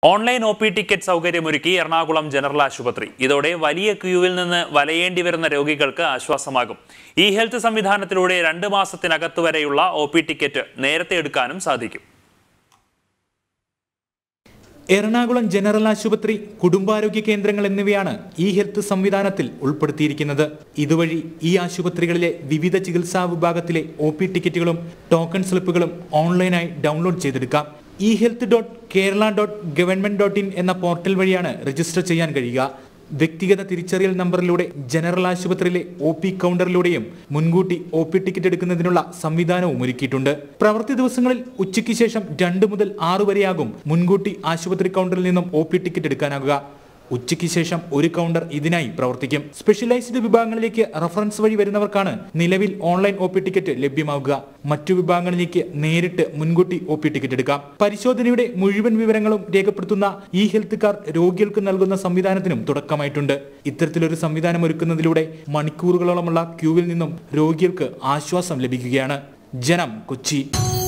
Online OP ticket സൗകര്യമൊരുക്കി Ernakulam general ആശുപത്രി. ഇതോടെ വലിയ ക്യൂവിൽ നിന്ന് വലയേണ്ടി വരുന്ന രോഗികൾക്ക് ആശ്വാസമാകും. ഈ ഹെൽത്ത് സംവിധാനത്തിലൂടെ 2 മാസത്തിനകത്ത് വരെയുള്ള OP ടിക്കറ്റ് നേരത്തെ എടുക്കാനും സാധിക്കും. എറണാകുളം ജനറൽ ആശുപത്രി, കുടുംബാരോഗ്യ കേന്ദ്രങ്ങൾ എന്നിവയാണ് ഈ ഹെൽത്ത് സംവിധാനത്തിൽ ഉൾപ്പെടുത്തിയിരിക്കുന്നത്. ഇതുവഴി ഈ ആശുപത്രികളിലെ വിവിധ ചികിത്സാ വിഭാഗത്തിലെ OP ടിക്കറ്റുകളും ടോക്കൺ സ്ലിപ്പുകളും ഓൺലൈനായി ഡൗൺലോഡ് ചെയ്തെടുക്കാം. eHealth.kerala.government.in എന്ന പോർട്ടൽ വഴിയാണ് രജിസ്റ്റർ ചെയ്യാൻ കഴിയുക. വ്യക്തിഗത തിരിച്ചറിയൽ നമ്പറിലൂടെ ജനറൽ ആശുപത്രിയിലെ OP കൗണ്ടറിലൂടെയും മുൻകൂട്ടി OP ടിക്കറ്റ് എടുക്കുന്നതിനുള്ള സംവിധാനവും ഒരുക്കിയിട്ടുണ്ട്. പ്രവൃത്തി ദിവസങ്ങളിൽ ഉച്ചയ്ക്ക് ശേഷം 2 മുതൽ 6 വരെയാകും മുൻകൂട്ടി ആശുപത്രി കൗണ്ടറിൽ നിന്നും OP ടിക്കറ്റ് എടുക്കാനാകുക. ഉച്ചയ്ക്ക് ശേഷം ഒരു കൗണ്ടർ ഇതിനായി പ്രവർത്തിക്കും. സ്പെഷ്യലൈസ്ഡ് വിഭാഗങ്ങളിലേക്ക് റഫറൻസ് വഴി വരുന്നവർക്കാണ് നിലവിൽ ഓൺലൈൻ OP ടിക്കറ്റ് ലഭ്യമാവുക. മറ്റു വിഭാഗങ്ങളിലേക്ക് നേരിട്ട് മുൻകൂട്ടി OP ടിക്കറ്റ് എടുക്കാം. പരിശോധനയുടെ മുഴുവൻ വിവരങ്ങളും രേഖപ്പെടുത്തുന്ന ഈ ഹെൽത്ത് കാർഡ് രോഗികൾക്ക് നൽകുന്ന സംവിധാനത്തിനും തുടക്കമായിട്ടുണ്ട്. ഇത്തരത്തിലൊരു സംവിധാനം ഒരുക്കുന്നതിലൂടെ മണിക്കൂറുകളോളമുള്ള ക്യൂവിൽ നിന്നും രോഗികൾക്ക് ആശ്വാസം ലഭിക്കുകയാണ്. ജനം, കൊച്ചി.